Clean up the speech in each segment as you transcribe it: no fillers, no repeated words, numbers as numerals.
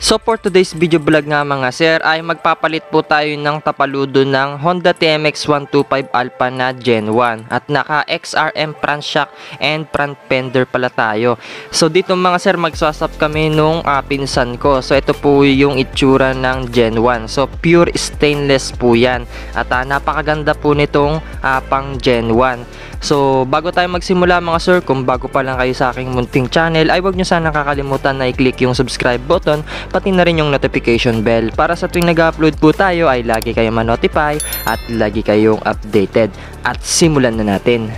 So for today's video vlog nga mga sir ay magpapalit po tayo ng tapaludo ng Honda TMX 125 Alpha na Gen 1 at naka XRM front shock and front fender pala tayo. So dito mga sir magswasap kami nung pinsan ko. So ito po yung itsura ng Gen 1. So pure stainless po yan at napakaganda po nitong pang Gen 1. So bago tayo magsimula mga sir, kung bago pa lang kayo sa aking munting channel ay huwag nyo sana kakalimutan na i-click yung subscribe button pati na rin yung notification bell para sa tuwing nag-upload po tayo ay lagi kayong ma-notify at lagi kayong updated. At simulan na natin.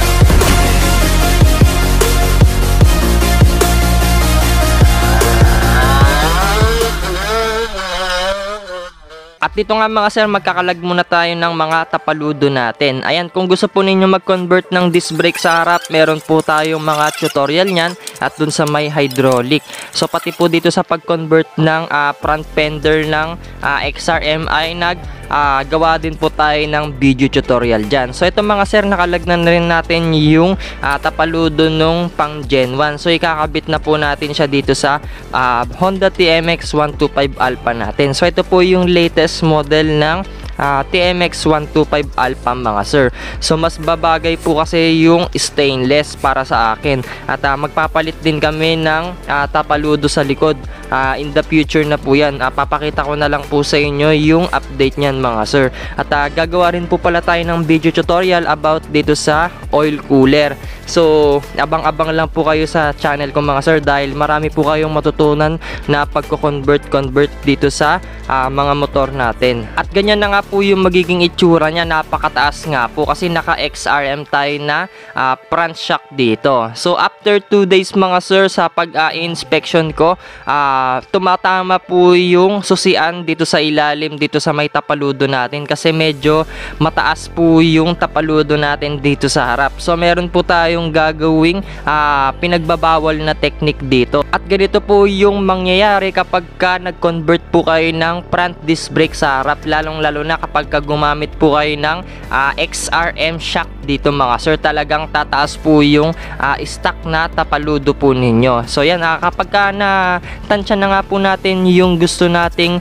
At dito nga mga sir, magkakalag muna tayo ng mga tapaludo natin. Ayan, kung gusto po ninyo mag-convert ng disc brake sa harap, meron po tayong mga tutorial nyan at dun sa may hydraulic. So pati po dito sa pag-convert ng front fender ng XRM ay gawa din po tayo ng video tutorial dyan. So ito mga sir, nakalagnan na rin natin yung tapaludo nung pang Gen 1. So ikakabit na po natin siya dito sa Honda TMX 125 Alpha natin. So ito po yung latest model ng TMX 125 Alpha mga sir. So mas babagay po kasi yung stainless para sa akin. At magpapalit din kami ng tapaludo sa likod. In the future na po yan. Papakita ko na lang po sa inyo yung update nyan mga sir. At gagawa rin po pala tayo ng video tutorial about dito sa oil cooler. So abang-abang lang po kayo sa channel ko mga sir dahil marami po kayong matutunan na pagko-convert dito sa mga motor natin. At ganyan na nga po yung magiging itsura niya, napakataas nga po kasi naka XRM tayo na front shock dito. So after 2 days mga sir sa pag-inspection ko, tumatama po yung susian dito sa ilalim dito sa may tapaludo natin kasi medyo mataas po yung tapaludo natin dito sa harap. So meron po tayong gagawing pinagbabawal na technique dito. At ganito po yung mangyayari kapag nag-convert po kayo ng front disc brake sa harap, lalong-lalo na kapag gumamit po kayo ng XRM shock dito mga sir, talagang tataas po yung stock na tapaludo po ninyo. So yan, kapag tansya na nga po natin yung gusto nating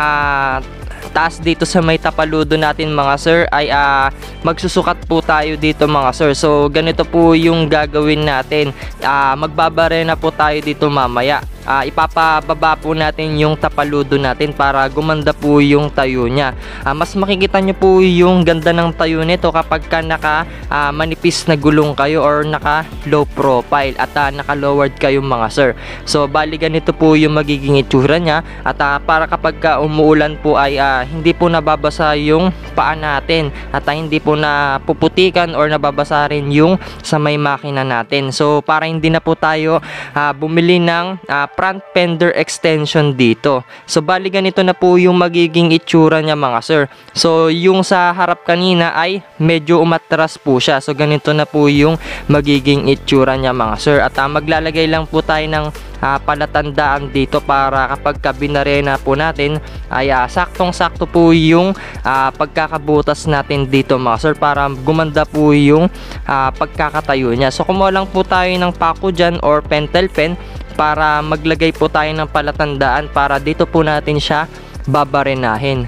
taas dito sa may tapaludo natin mga sir ay magsusukat po tayo dito mga sir. So ganito po yung gagawin natin. Magbabarena po tayo dito mamaya. Ipapababa po natin yung tapaludo natin para gumanda po yung tayo niya. Mas makikita nyo po yung ganda ng tayo nito kapag naka manipis na gulong kayo or naka low profile at naka lowered kayo mga sir. So bali ganito po yung magiging itsura niya at para kapag umuulan po ay hindi po nababasa yung paa natin at hindi po napuputikan or nababasa rin yung sa may makina natin. So para hindi na po tayo bumili ng front fender extension dito. So bali ganito na po yung magiging itsura niya mga sir. So yung sa harap kanina ay medyo umatras po siya. So ganito na po yung magiging itsura niya mga sir. At maglalagay lang po tayo ng palatandaan dito para kapag binarena po natin ay saktong-sakto po yung pagkakabutas natin dito mga sir para gumanda po yung pagkakatayo niya. So kumuha lang po tayo ng pako dyan or pentel pen para maglagay po tayo ng palatandaan para dito po natin siya babarenahin.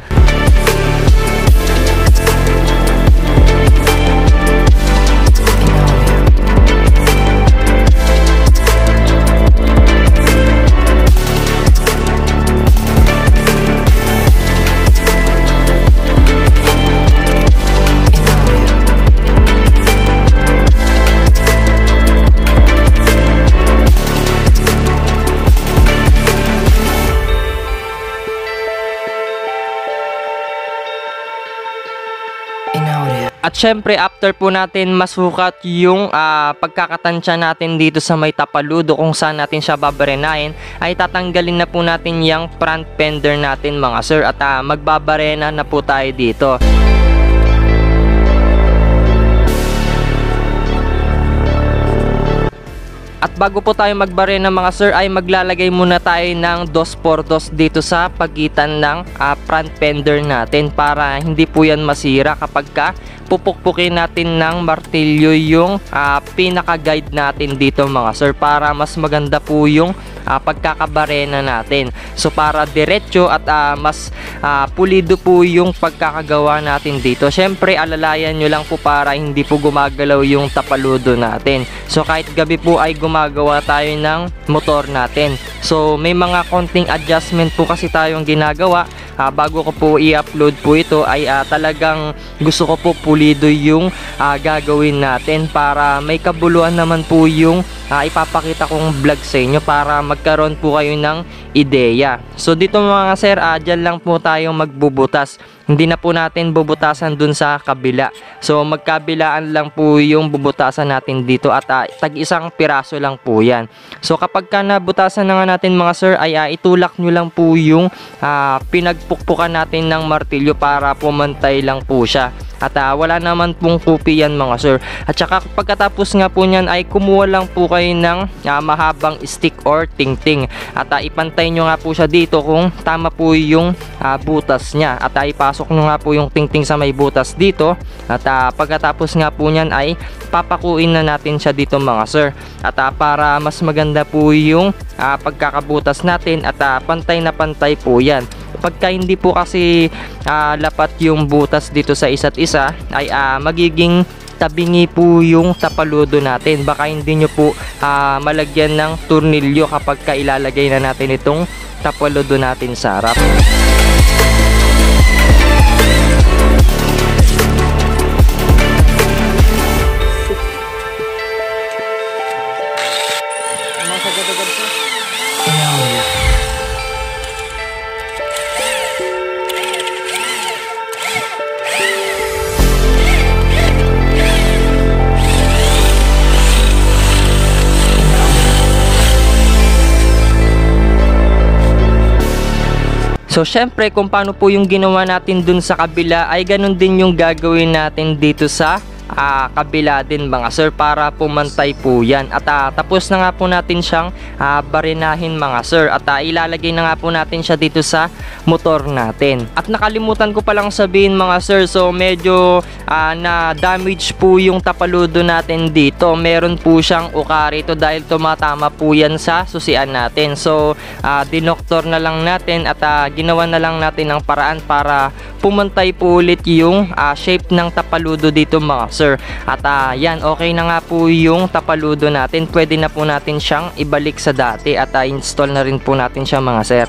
At syempre after po natin masukat yung pagkakatansya natin dito sa may tapaludo kung saan natin siya babarenahin ay tatanggalin na po natin yung front fender natin mga sir at magbabarena na po tayo dito. At bago po tayo magbarena mga sir ay maglalagay muna tayo ng 2x2 dito sa pagitan ng front fender natin para hindi po yan masira kapag pupukpukin natin ng martilyo yung pinaka-guide natin dito mga sir para mas maganda po yung pagkakabarena natin. So para diretso at mas pulido po yung pagkakagawa natin dito. Syempre alalayan nyo lang po para hindi po gumagalaw yung tapaludo natin. So kahit gabi po ay gumagawa tayo ng motor natin. So may mga konting adjustment po kasi tayong ginagawa. Bago ko po i-upload po ito ay talagang gusto ko po pulido yung gagawin natin para may kabuluhan naman po yung ipapakita kong vlog sa inyo para magkaroon po kayo ng ideya. So dito mga sir, dyan lang po tayo magbubutas. Hindi na po natin bubutasan dun sa kabila. So magkabilaan lang po yung bubutasan natin dito at tag-isang piraso lang po yan. So kapag ka nabutasan na nga natin mga sir ay itulak nyo lang po yung pinagpukpukan natin ng martilyo para pumantay lang po siya. At wala naman pong kupi yan mga sir. At saka pagkatapos nga po nyan ay kumuha lang po kayo ng mahabang stick or tingting. At ipantay nyo nga po siya dito kung tama po yung butas nya. At ipasok nyo nga po yung tingting sa may butas dito. At pagkatapos nga po nyan ay papakuin na natin siya dito mga sir. At para mas maganda po yung pagkakabutas natin at pantay na pantay po yan. Pagka hindi po kasi lapat yung butas dito sa isa't isa ay magiging tabingi po yung tapaludo natin. Baka hindi nyo po malagyan ng turnilyo kapag ilalagay na natin itong tapaludo natin sa harap. So syempre kung paano po yung ginawa natin dun sa kabila ay ganun din yung gagawin natin dito sa kabila din mga sir para pumantay po yan. At tapos na nga po natin siyang barinahin mga sir at ilalagay na nga po natin siya dito sa motor natin. At nakalimutan ko palang sabihin mga sir, so medyo na damage po yung tapaludo natin dito. Meron po siyang ukari ito dahil tumatama po yan sa susian natin. So dinoktor na lang natin at ginawa na lang natin ang paraan para pumantay po ulit yung shape ng tapaludo dito mga sir. At yan, okay na nga po yung tapaludo natin. Pwede na po natin siyang ibalik sa dati at install na rin po natin siya mga sir.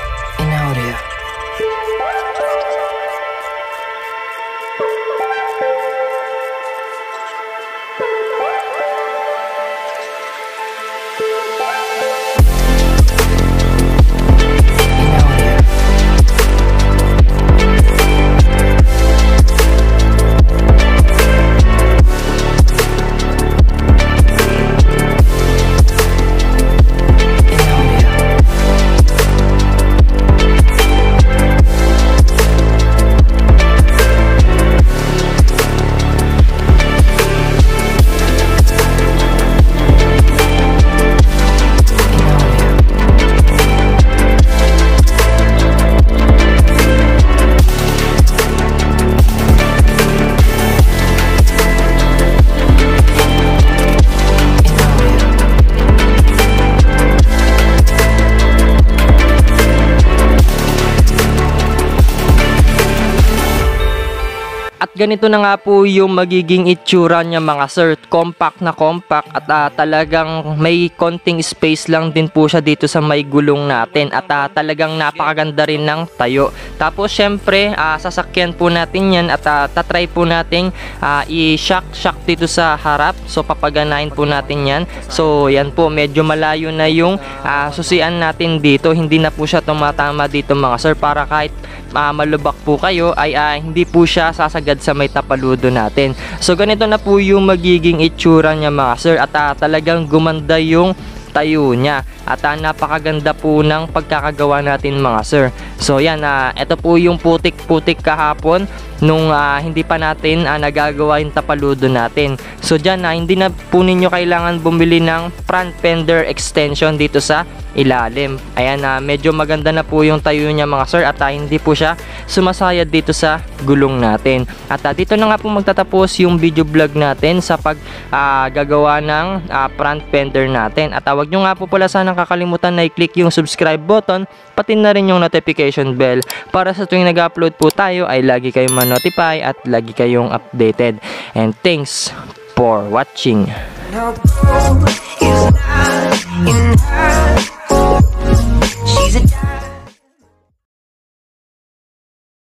At ganito na nga po yung magiging itsura niya mga sir. Compact na compact at talagang may konting space lang din po siya dito sa may gulong natin. At talagang napakaganda rin ng tayo. Tapos syempre sasakyan po natin yan at tatry po natin i-shock dito sa harap. So papaganahin po natin yan. So yan po, medyo malayo na yung susian natin dito. Hindi na po siya tumatama dito mga sir para kahit malubak po kayo ay hindi po siya sasagad sa may tapaludo natin. So ganito na po yung magiging itsura niya mga sir at talagang gumanda yung tayo niya at napakaganda po ng pagkakagawa natin mga sir. So yan, ito po yung putik-putik kahapon nung hindi pa natin nagagawa yung tapaludo natin. So dyan hindi na po ninyo kailangan bumili ng front fender extension dito sa ilalim. Ayan, medyo maganda na po yung tayo niya mga sir at hindi po siya sumasayad dito sa gulong natin. At dito na nga po magtatapos yung video vlog natin sa paggagawa ng front fender natin. At Wag nyo nga po pala sanang kakalimutan na i-click yung subscribe button, pati na rin yung notification bell para sa tuwing nag-upload po tayo ay lagi kayong ma-notify at lagi kayong updated. And thanks for watching. No, it's not,